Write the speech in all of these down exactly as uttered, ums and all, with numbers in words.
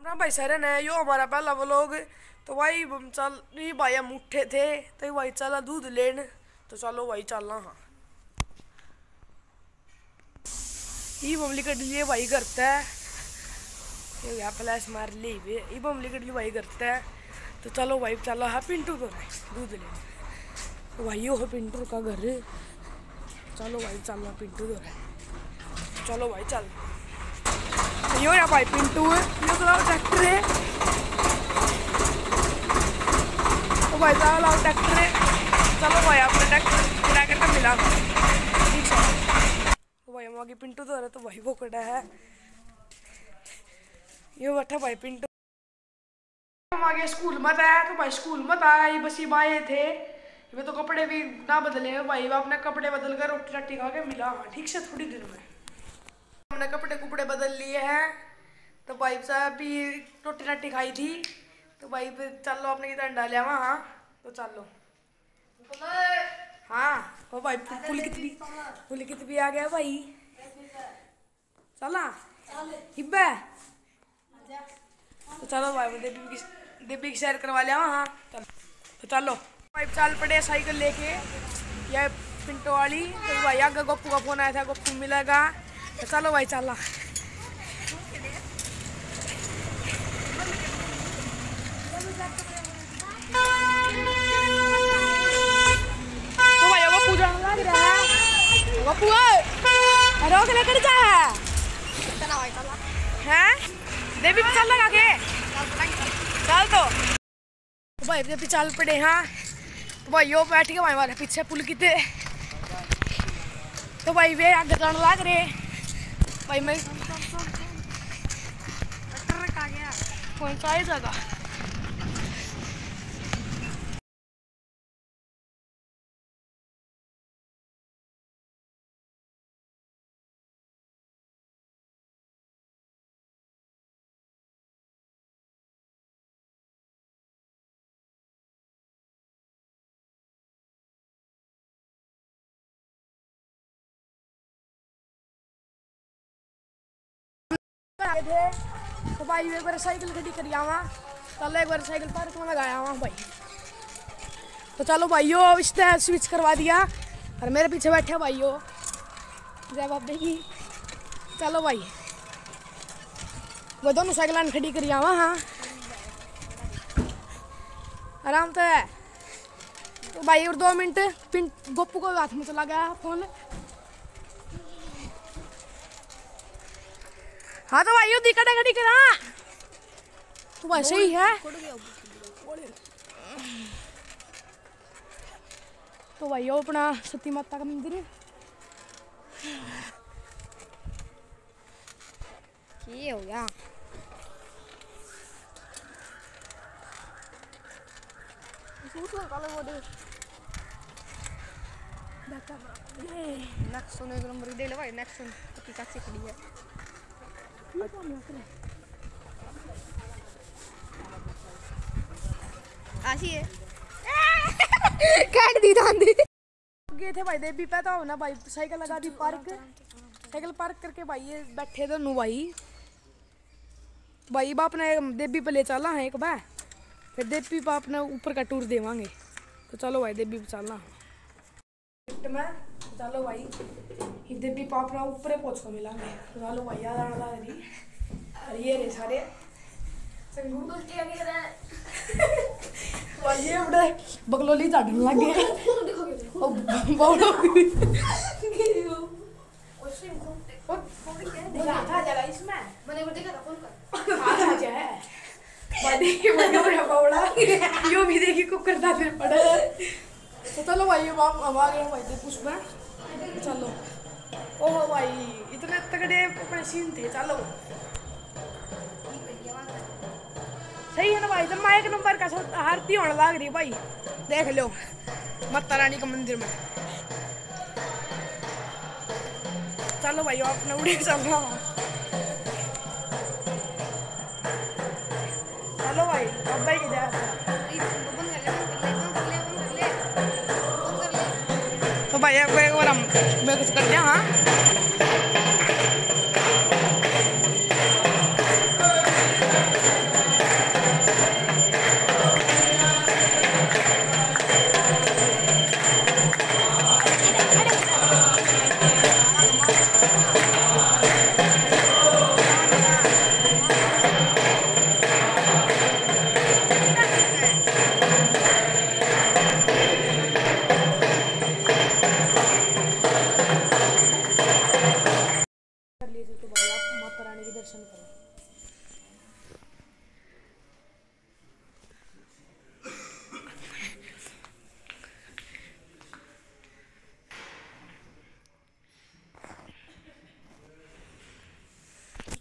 ना भाई सरन है यो हमारा पहला व्लॉग। तो भाई हम चल नहीं भाई हम उठे थे तो भाई चला दूध लेन। तो चलो भाई चलना। हाँ ये बमली कट लिए भाई करता है ये यहाँ फ्लैश मार ली ये बमली कट लिए भाई करता है। तो चलो भाई चलो हाँ पिंटू तो दूध लेने। तो भाई यो है पिंटू का घर। चलो भाई चलना पिंटू तो है। चलो भाई चल यो या भाई पिंटू है यो तो ट्रैक्टर है। तो भाई चलो ट्रैक्टर है। चलो भाई आपने ट्रैक्टर ट्रैक्टर का मिला ठीक है। तो भाई हम आगे पिंटू तो है तो भाई वो कटा है यो बैठा भाई पिंटू। हम आगे स्कूल मत आया तो भाई स्कूल मत आया बस ये आए थे ये तो कपड़े भी ना बदले भाई अपने कपड़े बदल कर रोटी राटी खा के मिला ठीक से थोड़ी देर में हमने कपड़े कुपड़े बदल लिए हैं। तो भाई साहब भी रोटी राटी खाई थी तो भाई फिर चलो अपने किधर डालिया वहाँ। हाँ तो चलो हाँ वो भाई पुलकित भी पुलकित भी आ गया भाई चला हिब्बे। तो चलो भाई देवी की देवी की सैर करवा लिया वहाँ। चलो तो चलो भाई चल पड़े साइकिल लेके या पिंटो वाली। तो भाई आगे गप्पू का फोन आया था गप्पू मिलेगा। तो चलो भाई चला तो भाई गप्पू जाना लग रहा है गप्पू रोक लेकर जा है देवी पे चल लगा के चल। तो भाई देवी चल पड़े। हाँ तो भाई यो बैठ के भाई हमारे पीछे पुल की थे। तो भाई वे आगे जाने लग रहे भाई मैं कौन सा है जगह थे। तो भाई एक बार साइकिल खड़ी करी आवा चलो एक बार साइकिल पार्क में लगाया हुआ भाई। तो चलो भाइयों इसने स्विच करवा दिया और मेरे पीछे बैठे भाइयों जय बाबे की। चलो भाई वो दोनों साइकिल खड़ी करी आवा। हाँ आराम तो है। तो भाई और दो मिनट पिंट गोपू को हाथ में चला गया फोन। हाँ तो भाई दी कटा कटी करा तो भाई सही है। तो भाई यो अपना सती माता का मंदिर ये हो गया। नेक्स्ट एक नंबर दे ले भाई नेक्स्ट की काची खड़ी है आशी है काट दी दांदी गए थे भाई देवी पे तो ना भाई साइकिल लगा दी पार्क साइकिल पार्क करके भाई ये बैठे दोनों भाई भाई बाप ने देवी पे ले चला है एक बार फिर देवी बाप ने ऊपर का टूर देवांगे। तो चलो भाई देवी पे चलना में चलो भाई देवी बाप ने ऊपर पहुंच को मिलांगे। तो चलो भाई याद आने लग रही और ये रे सारे ये बड़े बगलोली झाड़ने लग गए यो भी देखी को करता फिर पड़े। तो चलो भाई हम आ गए भाई पुष्प में। चलो ओहो भाई इतने तगड़े अपने सीन थे। चलो सही है ना भाई। जब एक नंबर का आरती होने लग रही भाई देख लो माता रानी का मंदिर में। चलो भाई आपने उड़े चल रहा। चलो भाई अब भाई तो भाई एक बार हम कुछ कर दिया। हाँ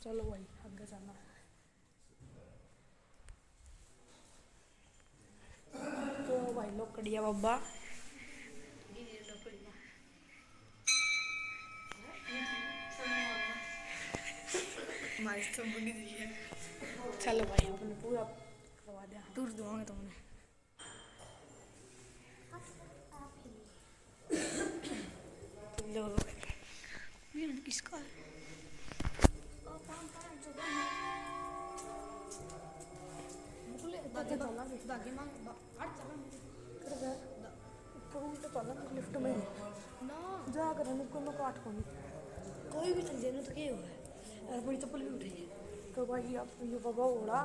चलो भाई आगे जाना। तो भाई लोग कड़िया बाबा चलो भाई आपने पूरा करवा दिया, दूर दूंगा तुमने। लो ये किसका है? लिफ्ट में ना जा कर काट कोई भी चल जाए तो क्या हुआ है, बड़ी चप्पल भी उठी है। तो भाई अब ये बाबा उड़ा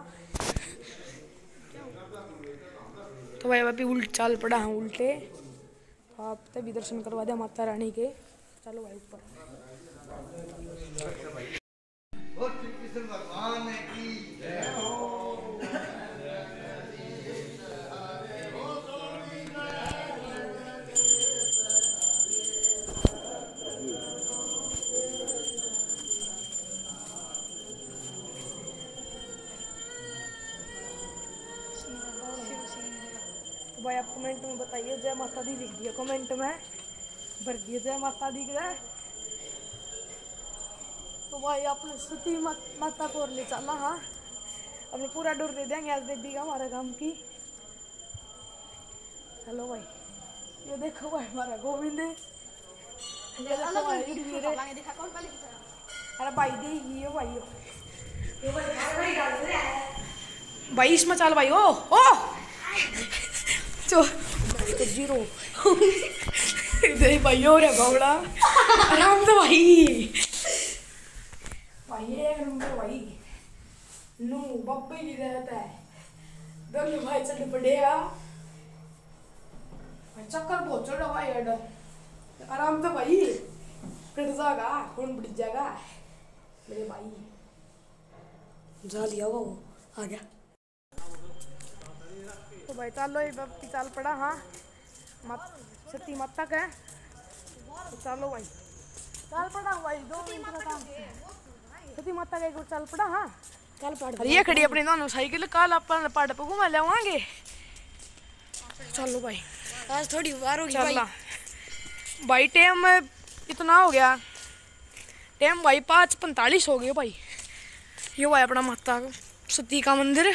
तो भाई अभी उल्ट चाल पड़ा है उल्टे। आप तभी दर्शन करवा दिया माता रानी के। चलो भाई ऊपर। भगवान की जय हो। भाई आप कमेंट में बताइए जय माता दी लिख दिया कमेंट में, भर दिए जय माता दी का। तो भाई आपने सती माता को ले चला। हाँ अपने पूरा डोर दे देंगे आज देवी का हमारे काम की। हेलो भाई ये देखो भाई हमारा गोविंद। अरे भाई देखिए ये भाई भाई इसमें चाल भाई ओ ओ तो जीरो दे भाई हो रे बावड़ा आराम से भाई भाई एक नंबर भाई नू बप्पे की रहता है दोनों भाई चल पड़ेगा भाई चक्कर बहुत चढ़ रहा भाई अड्डा आराम से भाई पिट जाएगा कौन पिट जाएगा मेरे भाई जा लिया वो आ गया। तो भाई चलो ये बप्पी चाल पड़ा। हाँ मत सती माता का है तो चलो भाई चाल पड़ा भाई दो मिनट का काम सती माता का एक और चाल पड़ा। हाँ कल पाड़ ये खड़ी अपनी दोनों साइकिल कल अपन पाड़ पे घुमा लेवांगे। चलो भाई आज थोड़ी बार होगी भाई। भाई टाइम इतना हो गया टाइम भाई पाँच पैंतालीस हो गए भाई। ये भाई अपना माता सती का मंदिर।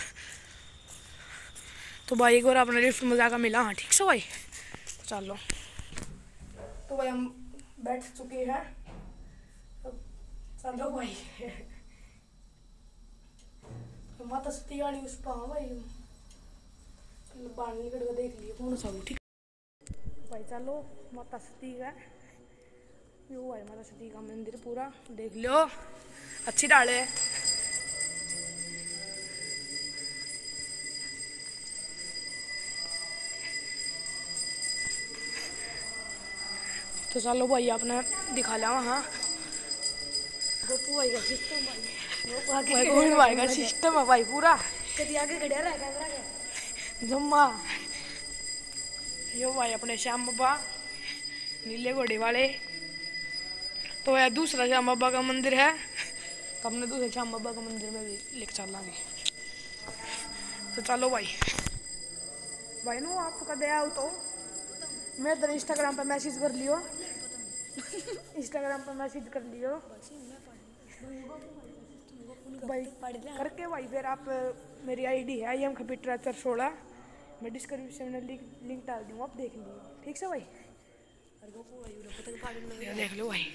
तो भाई एक बार अपने लिफ्ट में जाकर मिला। हाँ ठीक से भाई चलो। तो भाई हम बैठ चुके हैं तो चलो भाई तो माता सती गाड़ी उस पर। हाँ भाई बाहर निकल कर देख लिए कौन सा ठीक भाई। चलो माता सती का यो भाई माता सती का मंदिर पूरा देख लो अच्छी डाले है। तो चलो भाई आपने दिखा लिया वहाँ गोपू भाई का सिस्टम भाई गोपू भाई का सिस्टम है भाई पूरा कभी आगे खड़ा रहा कैमरा के जम्मा। यो भाई अपने श्याम बाबा नीले घोड़े वाले। तो यह दूसरा श्याम बाबा का मंदिर है तो हमने दूसरे श्याम बाबा का मंदिर में भी लेकर चलेंगे। तो चलो भाई भाई नो आपका दया हो तो मैं इधर इंस्टाग्राम पर मैसेज कर लियो इंस्टाग्राम पर मैसेज कर लियो भाई करके भाई फिर आप मेरी आईडी है आई एम खपीटर सोलह मैं डिस्क्रिप्शन में लिंक लिंक डाल दूँगा आप देख लीजिए ठीक से भाई। देख लो भाई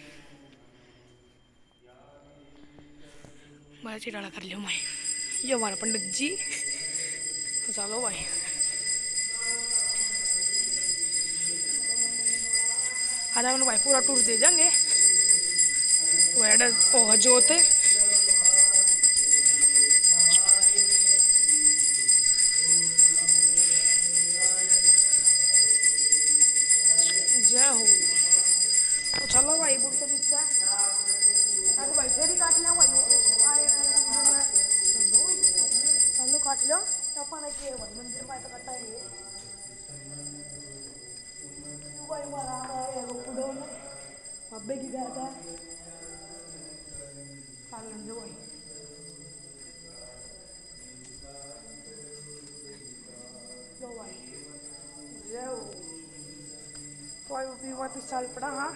बड़ा चिराड़ा कर लियो मैं ये हमारा पंडित जी। तो चलो भाई आधा मैंने भाई पूरा टूर दे जाएंगे वो जोत जय हो। तो चलो भाई बुढ़ के पीछे अरे भाई फिर ही काट लिया भाई चलो काट लो अपन के भाई मंदिर में तो कटा ही भाई हमारा अब्बे की गया था पालन दो भाई। लो भाई जाओ कोई भी वापस चल पड़ा। हाँ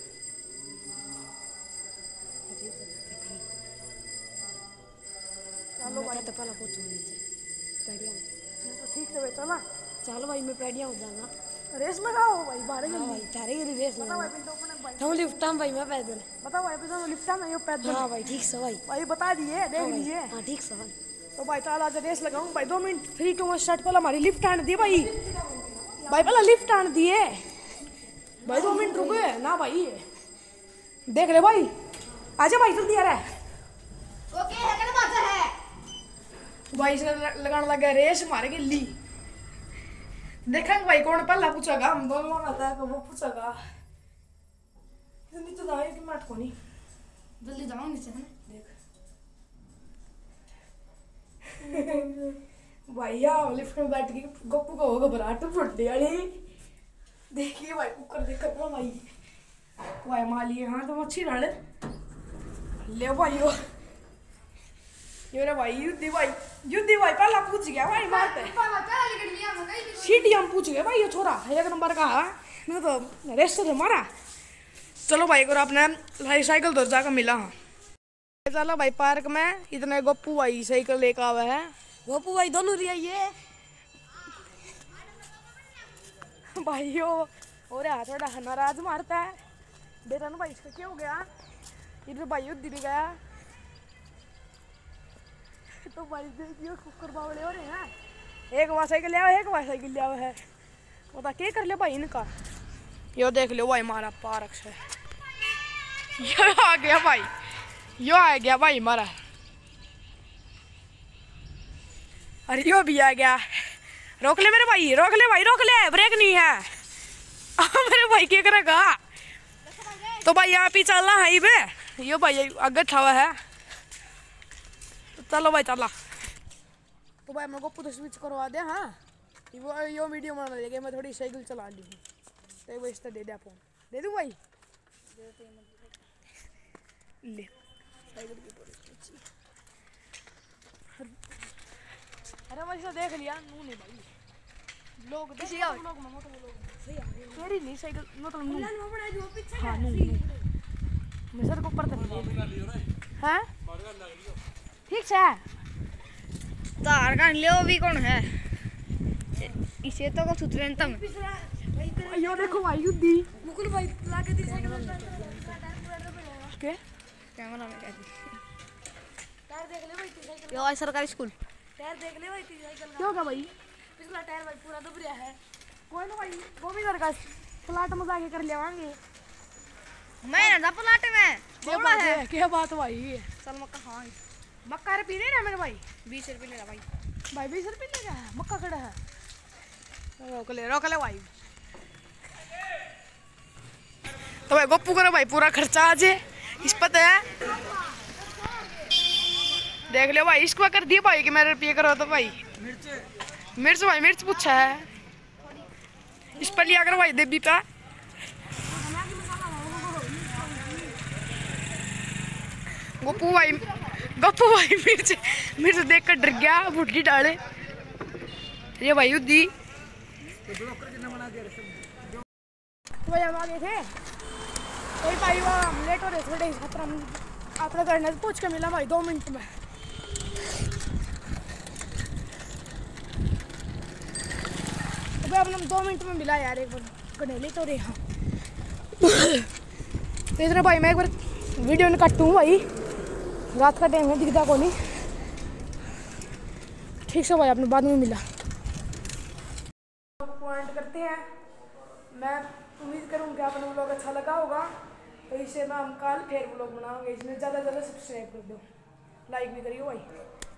चलो भाई तो पहला पूछो नीचे पैडिया तो ठीक है भाई चला। चलो भाई मैं पैडिया हो जाऊंगा। रेस लगाओ भाई बारह हाँ जल्दी। भाई थारे की रेस बता लगा भाई पिंटू अपने भाई हम लिफ्ट में भाई मैं पैदल। बता भाई पिंटू लिफ्ट में यो पैदल। हाँ भाई ठीक से भाई। भाई बता दिए देख हाँ भाई लीजिए। हाँ ठीक से भाई। तो भाई चल आज रेस लगाऊं भाई। दो minute three two one start. पहले हमारी लिफ्ट आने दिए भाई। भाई पहले लिफ्ट आने दिए भाई। दो मिनट रुको ना भाई। देख ले भाई आजा भाई जल्दी आ रहा है। ओके है क्या बात है भाई इसने लगाने लगा रेस मारे के ली। देखेंगे भाई कौन पहला पूछेगा। हम दोनों आता है वो पूछेगा। इतनी तो दाई की मत कोनी जल्दी जाओ नीचे है देख भाई यार लिफ्ट में बैठ के गप्पू का होगा घबराहट फुट वाली। देखिए भाई ऊपर देख कर भाई भाई माली हाँ तो अच्छी डाल ले भाई यो ये रे भाई युद्धि भाई युद्धि भाई पहला पूछ गया भाई मारते सीटी हम पूछ गए भाई ये छोरा एक नंबर का है। मैं तो रेस तो मारा। चलो भाई अगर आपने साइकिल तो जाकर मिला। हाँ चलो भाई पार्क में इतने गप्पू भाई साइकिल लेकर आवे है। गोपू भाई दोनों रिया ये भाई यो और यार थोड़ा नाराज मारता है। बेटा ना भाई इसका क्या हो गया। इधर भाई युद्ध दिख गया तो भाई देखियो कुकर बावले हो रहे हैं। एक वहाँ साइकिल लिया एक वहाँ साइकिल लिया है। बता क्या कर ले भाई इनका। यो देख लो भाई हमारा पार्क से यो आ गया भाई। यो आ गया भाई हमारा। अरे यो भी आ गया। रोक ले मेरे भाई रोक ले भाई रोक ले ब्रेक नहीं है। मेरे भाई क्या करेगा। तो भाई यहाँ पे चलना है बे। यो भाई आगे छावा है। तो चलो भाई चला। तो भाई मेरे को पूरा स्विच करवा दे। हाँ वो यो वीडियो बना लेगा। मैं थोड़ी साइकिल चला ली हूँ तो भाई इसका दे दे फोन दे दूँ भाई। ले साइकिल की पूरी अरे भाई इसने देख लिया नू नहीं भाई लोग देख लोग ममो तो लोग सही आ रहे तेरी नहीं साइकिल मतलब नू हाँ नू मैं सर को ऊपर तक हैं ठीक से तार का लियो भी कौन है इसे तो को सुतरेन तम यो देखो भाई युद्धि मुकुल भाई लाके दी साइकिल के कैमरा में क्या टायर देख ले भाई साइकिल यो सरकारी स्कूल टायर देख ले भाई साइकिल क्यों का भाई पिछला टायर भाई पूरा दब रहा है। कोई ना भाई वो भी कर प्लाट में जाके कर लेवांगे। मैं ना प्लाट में क्या बात है क्या बात भाई। चल मक्का हाँ मक्का रे पीने ना मेरे भाई बीस रुपये ले भाई भाई बीस रुपये ले गया मक्का खड़ा है। रोक ले रोक ले भाई। तो भाई गप्पू करो भाई पूरा खर्चा आज इस पता है। देख लो भाई इसको कर दिए भाई कि मेरे रुपये करो तो भाई मिर्च भाई मिर्च पूछा है इस पर लिया करो भाई देवी का। गप्पू भाई गप्पू भाई मिर्च मिर्च देख कर डर गया भुटकी डाले। ये भाई युद्धि तो भाई हम आ गए थे कोई भाई वो हम लेट हो रहे थोड़े खतरा आपने करने पूछ के मिला भाई दो मिनट में। तो भाई अपने दो मिनट में मिला यार एक बार गनेली तो रे। हाँ तो इधर भाई मैं एक बार वीडियो में काटूँ भाई रात का टाइम है दिखता को नहीं ठीक से भाई आपने बाद में मिला। पॉइंट करते हैं। मैं उम्मीद करूँगी आपने व्लॉग अच्छा लगा होगा तो इसे मैं हम कल फिर व्लॉग बनाऊंगे। इसमें ज़्यादा से ज़्यादा सब्सक्राइब कर दो लाइक भी करिए भाई।